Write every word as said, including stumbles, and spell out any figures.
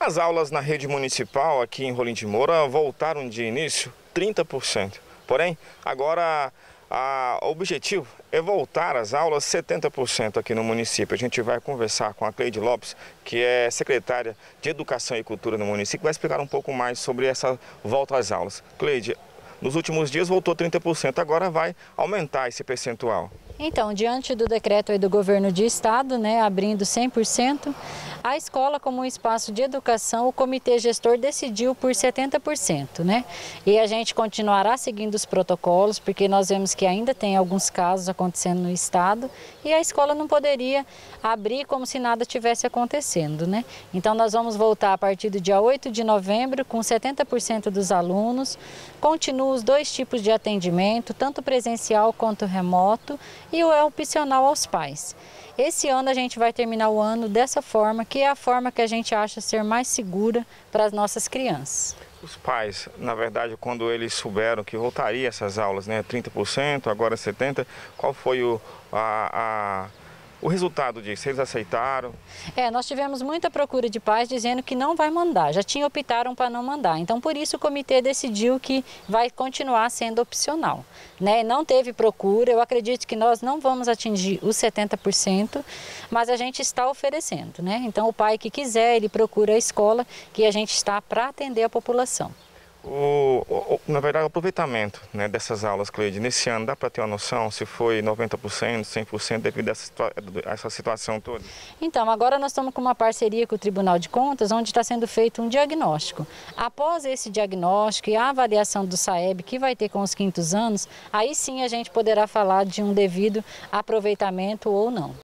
As aulas na rede municipal aqui em Rolim de Moura voltaram de início trinta por cento. Porém, agora a, o objetivo é voltar às aulas setenta por cento aqui no município. A gente vai conversar com a Cleide Lopes, que é secretária de Educação e Cultura no município, que vai explicar um pouco mais sobre essa volta às aulas. Cleide, nos últimos dias voltou trinta por cento, agora vai aumentar esse percentual. Então, diante do decreto aí do governo de estado, né, abrindo cem por cento, a escola como um espaço de educação, o comitê gestor decidiu por setenta por cento, né? E a gente continuará seguindo os protocolos, porque nós vemos que ainda tem alguns casos acontecendo no estado e a escola não poderia abrir como se nada tivesse acontecendo, né? Então nós vamos voltar a partir do dia oito de novembro com setenta por cento dos alunos, continuam os dois tipos de atendimento, tanto presencial quanto remoto, e o é opcional aos pais. Esse ano a gente vai terminar o ano dessa forma, que é a forma que a gente acha ser mais segura para as nossas crianças. Os pais, na verdade, quando eles souberam que voltaria essas aulas, né, trinta por cento, agora setenta por cento, qual foi o, a, a, o resultado disso? Eles aceitaram? É, nós tivemos muita procura de pais dizendo que não vai mandar, já tinham optaram para não mandar. Então, por isso o comitê decidiu que vai continuar sendo opcional, né? Não teve procura, eu acredito que nós não vamos atingir os setenta por cento, mas a gente está oferecendo, né? Então, o pai que quiser, ele procura a escola, que a gente está para atender a população. O, o, na verdade, o aproveitamento, né, dessas aulas, Cleide, nesse ano dá para ter uma noção se foi noventa por cento, cem por cento devido a essa, a essa situação toda? Então, agora nós estamos com uma parceria com o Tribunal de Contas, onde está sendo feito um diagnóstico. Após esse diagnóstico e a avaliação do SAEB, que vai ter com os quintos anos, aí sim a gente poderá falar de um devido aproveitamento ou não.